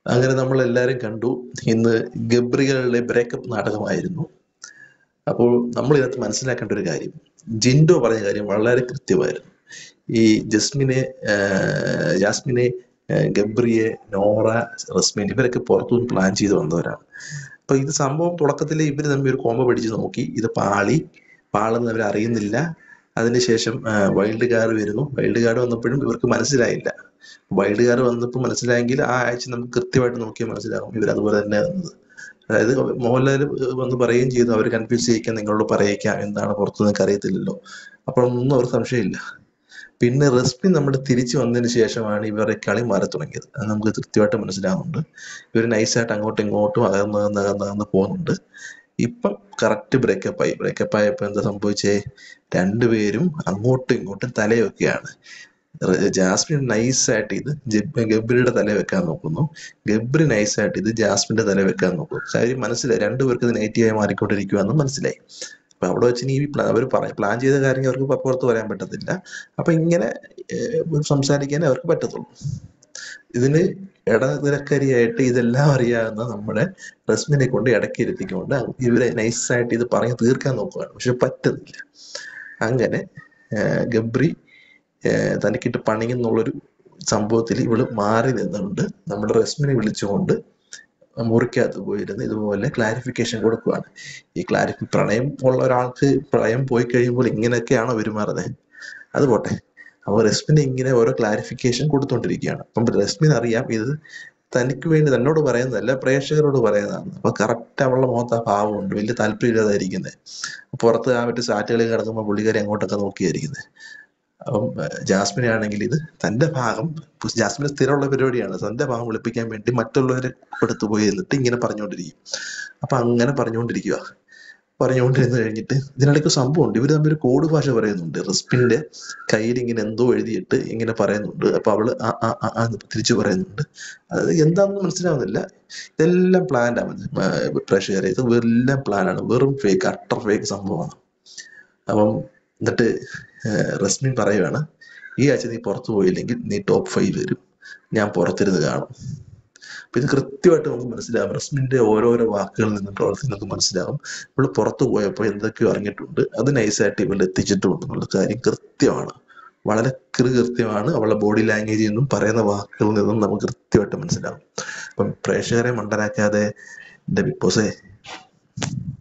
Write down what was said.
അങ്ങനെ നമ്മൾ എല്ലാവരും കണ്ടു. ഇന്ന് ഗബ്രികളുടെ ബ്രേക്കപ്പ് നാടകമായിരുന്നു. അപ്പോൾ നമ്മൾ ഇതിനകത്ത് മനസ്സിലാക്കേണ്ട ഒരു കാര്യം, ജിൻഡോ പറഞ്ഞ കാര്യം വളരെ കൃത്യമായിരുന്നു. ഈ ജാസ്മിനെ, ഗബ്രിയെ, നോറ, റസ്മിൻ ഇവരൊക്കെ പുറത്തുനിന്ന് പ്ലാൻ ചെയ്ത് വന്നവരാണ്. അപ്പൊ ഇത് സംഭവം തുടക്കത്തിൽ ഇവർ തമ്മിൽ ഒരു കോമ്പോ പിടിച്ച് നോക്കി, ഇത് പാളെന്ന് അവർ അറിയുന്നില്ല. അതിനുശേഷം വൈൽഡ് കാർഡ് വരുന്നു. വൈൽഡ് കാർഡ് വന്നപ്പോഴും ഇവർക്ക് മനസ്സിലായില്ല. വൈൽഡ് കാർഡ് വന്നപ്പോൾ മനസ്സിലായെങ്കിൽ ആ ആഴ്ച നമുക്ക് കൃത്യമായിട്ട് നോക്കിയാൽ മനസ്സിലാകും ഇവർ അതുപോലെ തന്നെ വന്നത്. അതായത് മോഹൻലാൽ വന്ന് പറയുകയും ചെയ്തു, അവർ കൺഫ്യൂസ് ചെയ്യിക്കാൻ നിങ്ങളോട് പറയിക്കാം, എന്താണ് പുറത്ത് നിങ്ങൾക്ക് അറിയത്തില്ലല്ലോ. അപ്പോഴൊന്നും അവർക്ക് സംശയമില്ല. പിന്നെ റസ്മിൻ നമ്മുടെ തിരിച്ചു വന്നതിന് ശേഷമാണ് ഇവരുടെ കളി മാറി തുടങ്ങിയത്. അത് നമുക്ക് കൃത്യമായിട്ട് മനസ്സിലാകുന്നുണ്ട്. ഇവർ നൈസായിട്ട് അങ്ങോട്ടും ഇങ്ങോട്ടും അകന്ന് പോകുന്നുണ്ട്. ഇപ്പം കറക്റ്റ് ബ്രേക്കപ്പ് ആയപ്പോ എന്താ സംഭവിച്ചേ? രണ്ടുപേരും അങ്ങോട്ടും ഇങ്ങോട്ടും തലയൊക്കെയാണ്. ജാസ്മിൻ നൈസായിട്ട് ഇത് ഗബ്രിയുടെ തല വെക്കാൻ നോക്കുന്നു, ഗബ്രി നൈസായിട്ട് ഇത് ജാസ്മിന്റെ തല വെക്കാൻ നോക്കുന്നു. കാര്യം മനസ്സിലായി, രണ്ടുപേർക്ക് ഇത് നെഗറ്റീവായി മാറിക്കൊണ്ടിരിക്കുകയെന്ന് മനസ്സിലായി. അപ്പൊ അവിടെ വെച്ച് ഈ അവർ പ്ലാൻ ചെയ്ത കാര്യങ്ങൾ അവർക്ക് പുറത്ത് പറയാൻ പറ്റത്തില്ല. അപ്പൊ ഇങ്ങനെ സംസാരിക്കാനേ അവർക്ക് പറ്റത്തുള്ളൂ. ഇതിന് ഇടനിലക്കരിയായിട്ട് ഇതെല്ലാം അറിയാവുന്ന നമ്മുടെ റസ്മിനെ കൊണ്ട് ഇടയ്ക്ക് ഇരുത്തിക്കൊണ്ട് ഇവരെ നൈസായിട്ട് ഇത് പറഞ്ഞ് തീർക്കാൻ നോക്കുകയാണ്. പക്ഷെ പറ്റുന്നില്ല. അങ്ങനെ ഗബ്രി തനിക്കിട്ട് പണിയെന്നുള്ളൊരു സംഭവത്തിൽ ഇവള് മാറി നിന്നുകൊണ്ട് നമ്മുടെ റസ്മിനെ വിളിച്ചുകൊണ്ട് മുറിക്കകത്ത് പോയിരുന്ന് ഇതുപോലെ ക്ലാരിഫിക്കേഷൻ കൊടുക്കുകയാണ്. ഈ പ്രണയം ഉള്ള ഒരാൾക്ക് പ്രളയം പോയി കഴിയുമ്പോൾ ഇങ്ങനെയൊക്കെയാണോ പെരുമാറുന്നത്? അത് പോട്ടെ. അപ്പോൾ റസ്മിന് ഇങ്ങനെ ഓരോ ക്ലാരിഫിക്കേഷൻ കൊടുത്തോണ്ടിരിക്കുകയാണ്. അപ്പം റസ്മിന് അറിയാം ഇത് തനിക്ക് വേണ്ടി തന്നോട് പറയുന്നതല്ല, പ്രേക്ഷകരോട് പറയുന്നതാണ്. അപ്പൊ കറക്റ്റ് അവളുടെ മുഖത്ത് ആ ഭാവമുണ്ട്, വലിയ താല്പര്യമില്ലാതായിരിക്കുന്നത്. പുറത്ത് ആ മറ്റു സാറ്റുകളിൽ കിടക്കുമ്പോൾ പുള്ളിക്കാരി അങ്ങോട്ടൊക്കെ നോക്കിയായിരിക്കുന്നത്. അപ്പം ജാസ്മിനെ ആണെങ്കിൽ ഇത് തന്റെ ഭാഗം, ജാസ്മിന് സ്ഥിരമുള്ള പരിപാടിയാണ്, തന്റെ ഭാഗം വെളുപ്പിക്കാൻ വേണ്ടി മറ്റുള്ളവരെ എടുത്തു പോയി എന്നിട്ട് ഇങ്ങനെ പറഞ്ഞുകൊണ്ടിരിക്കും. അപ്പൊ അങ്ങനെ പറഞ്ഞുകൊണ്ടിരുന്ന് കഴിഞ്ഞിട്ട് ഇതിനിടയ്ക്ക് സംഭവമുണ്ട്. ഇവർ തമ്മിൽ കോഡ് ഭാഷ പറയുന്നുണ്ട്. റസ്മിന്റെ കയ്യിൽ ഇങ്ങനെ എന്തോ എഴുതിയിട്ട് ഇങ്ങനെ പറയുന്നുണ്ട്. അപ്പൊ അവള് തിരിച്ചു പറയുന്നുണ്ട്. അത് എന്താണെന്ന് മനസ്സിലാവുന്നില്ല. ഇതെല്ലാം പ്ലാൻഡാണ് പ്രേക്ഷകരെ, ഇത് എല്ലാം പ്ലാനാണ്, വെറും ഫേക്ക്, അട്ടർ ഫേക്ക് സംഭവമാണ്. അപ്പം എന്നിട്ട് റസ്മിൻ പറയുവാണ്, ഈ ആഴ്ച നീ പുറത്തു പോയില്ലെങ്കിൽ നീ ടോപ്പ് 5 വരും, ഞാൻ പുറത്തിരുന്ന് കാണും. അപ്പൊ ഇത് കൃത്യമായിട്ട് നമുക്ക് മനസ്സിലാവും. റസ്മിന്റെ ഓരോരോ വാക്കുകളിൽ നിന്നും പ്രവർത്തിയിൽ നമുക്ക് മനസ്സിലാവും ഇവള് പുറത്തു പോയപ്പോൾ എന്തൊക്കെയോ അറിഞ്ഞിട്ടുണ്ട്, അത് നൈസായിട്ട് ഇവള് എത്തിച്ചിട്ടുണ്ട് എന്നുള്ള കാര്യം കൃത്യമാണ്. വളരെ കൃത്യമാണ്. അവളുടെ ബോഡി ലാംഗ്വേജിൽ നിന്നും പറയുന്ന വാക്കുകളിൽ നിന്നും നമുക്ക് കൃത്യമായിട്ട് മനസ്സിലാവും. അപ്പം പ്രേക്ഷകരെ മണ്ടനാക്കാതെ എന്റെ ബിഗ് ബോസേ